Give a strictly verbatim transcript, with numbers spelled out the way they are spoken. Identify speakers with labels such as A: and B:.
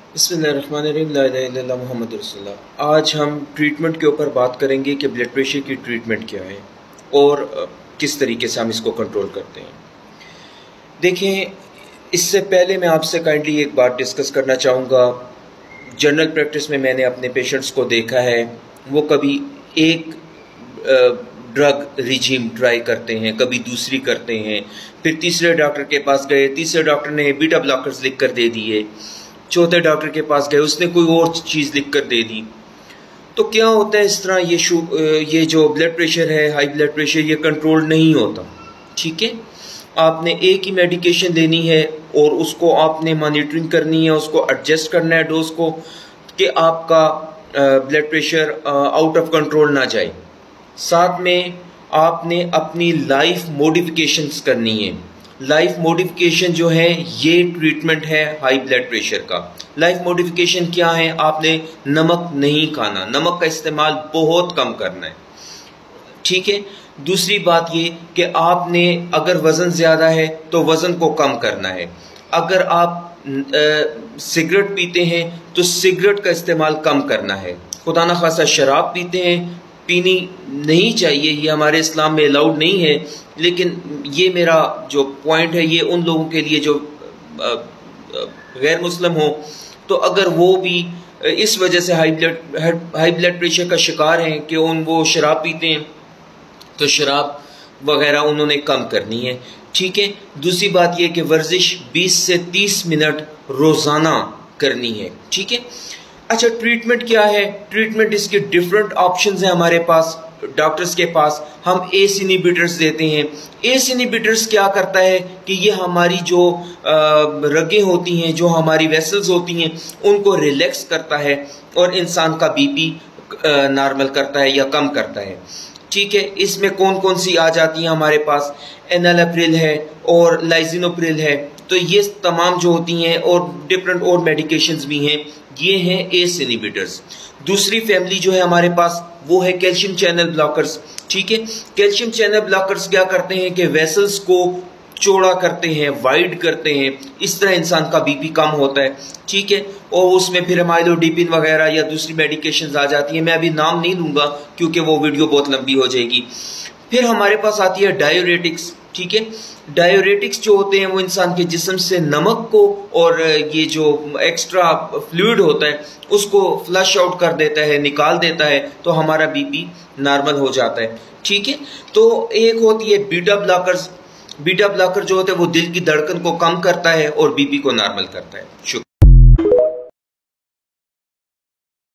A: बिस्मिल्लाहिर्रहमानिर्रहीम, ला इलाहा इल्लल्लाह मुहम्मदुर रसूलुल्लाह। आज हम ट्रीटमेंट के ऊपर बात करेंगे कि ब्लड प्रेशर की ट्रीटमेंट क्या है और किस तरीके से हम इसको कंट्रोल करते हैं। देखें, इससे पहले मैं आपसे काइंडली एक बात डिस्कस करना चाहूँगा। जनरल प्रैक्टिस में मैंने अपने पेशेंट्स को देखा है, वो कभी एक ड्रग रिजीम ट्राई करते हैं, कभी दूसरी करते हैं, फिर तीसरे डॉक्टर के पास गए, तीसरे डॉक्टर ने बीटा ब्लॉकर्स लिख कर दे दिए, चौथे डॉक्टर के पास गए, उसने कोई और चीज़ लिख कर दे दी। तो क्या होता है, इस तरह ये शु ये जो ब्लड प्रेशर है, हाई ब्लड प्रेशर, ये कंट्रोल नहीं होता। ठीक है, आपने एक ही मेडिकेशन लेनी है और उसको आपने मॉनिटरिंग करनी है, उसको एडजस्ट करना है डोज को, कि आपका blood pressure out of control ना जाए। साथ में आपने अपनी लाइफ मॉडिफिकेशंस करनी है। लाइफ मॉडिफिकेशन जो है, ये ट्रीटमेंट है हाई ब्लड प्रेशर का। लाइफ मॉडिफिकेशन क्या है? आपने नमक नहीं खाना, नमक का इस्तेमाल बहुत कम करना है। ठीक है। दूसरी बात ये कि आपने अगर वज़न ज़्यादा है तो वज़न को कम करना है। अगर आप सिगरेट पीते हैं तो सिगरेट का इस्तेमाल कम करना है। खुदा न खासा शराब पीते हैं, पीनी नहीं चाहिए, ये हमारे इस्लाम में अलाउड नहीं है। लेकिन ये मेरा जो पॉइंट है, ये उन लोगों के लिए जो गैर मुस्लिम हो, तो अगर वो भी इस वजह से high blood high blood pressure का शिकार हैं कि उन वो शराब पीते हैं, तो शराब वगैरह उन्होंने कम करनी है। ठीक है। दूसरी बात यह कि वर्जिश बीस से तीस मिनट रोज़ाना करनी है। ठीक है। अच्छा, ट्रीटमेंट क्या है? ट्रीटमेंट इसके डिफरेंट ऑप्शंस हैं हमारे पास, डॉक्टर्स के पास। हम एस इनिबिटर्स देते हैं। एस इनिबिटर्स क्या करता है कि ये हमारी जो रगें होती हैं, जो हमारी वेसल्स होती हैं, उनको रिलैक्स करता है और इंसान का बीपी नॉर्मल करता है या कम करता है। ठीक है। इसमें कौन कौन सी आ जाती हैं हमारे पास? एनालाप्रिल है और लाइसिनोप्रिल है। तो ये तमाम जो होती हैं, और डिफरेंट और मेडिकेशंस भी हैं, ये हैं एस इनिबिटर्स। दूसरी फैमिली जो है हमारे पास, वो है कैल्शियम चैनल ब्लॉकर्स। ठीक है। कैल्शियम चैनल ब्लॉकर्स क्या करते हैं कि वेसल्स को चौड़ा करते हैं, वाइड करते हैं, इस तरह इंसान का बीपी कम होता है। ठीक है। और उसमें फिर अमाइलोडिपिन वगैरह या दूसरी मेडिकेशंस आ जाती हैं। मैं अभी नाम नहीं लूँगा क्योंकि वो वीडियो बहुत लंबी हो जाएगी। फिर हमारे पास आती है डायोरेटिक्स। ठीक है। डायोरेटिक्स जो होते हैं वो इंसान के जिस्म से नमक को और ये जो एक्स्ट्रा फ्लूइड होता है उसको फ्लश आउट कर देता है, निकाल देता है, तो हमारा बीपी नॉर्मल हो जाता है। ठीक है। तो एक होती है बीटा ब्लॉकर्स। बीटा ब्लॉकर जो होता है वो दिल की धड़कन को कम करता है और बीपी को नॉर्मल करता है। शुक्रिया।